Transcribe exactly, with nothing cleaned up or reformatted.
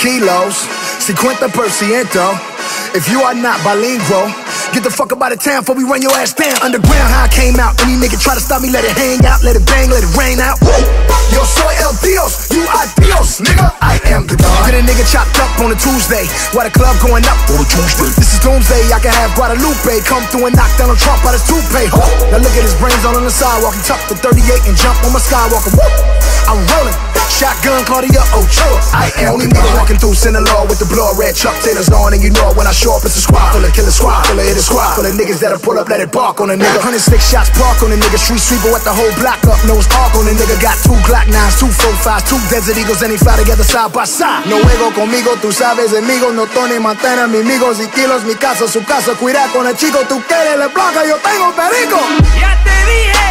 kilos, cincuenta por ciento. If you are not bilingual, get the fuck up out of town before we run your ass down. Underground, how I came out. Any nigga try to stop me, let it hang out, let it bang, let it rain out. Yo soy el Dios, you are Dios, nigga. I am the God. Get a nigga chopped up on a Tuesday, while the club going up on a Tuesday. This is doomsday, I can have Guadalupe come through and knock down a Trump out his toupee. Now look at his brains all on the sidewalk. He tucked the thirty-eight and jump on my skywalker. Woo! I'm rolling. Shotgun Claudia Ochoa. I am only nigga walking through Sinaloa with the blood red Chuck Taylors on, and you know it when I show up, it's a squad full of killer squad full of hit a squad full of niggas that'll pull up, let it bark on a nigga. Hundred six shots park on a nigga, street sweeper with the whole block up, nose arc on a nigga. Got two Glock nines, two four fives, two Desert Eagles, and they fly together side by side. No juego conmigo, tú sabes, amigo. No Tony Montana, mi amigos y kilos, mi casa, su casa. Cuida con el chico, tú quieres la placa, yo tengo perico. Ya te dije.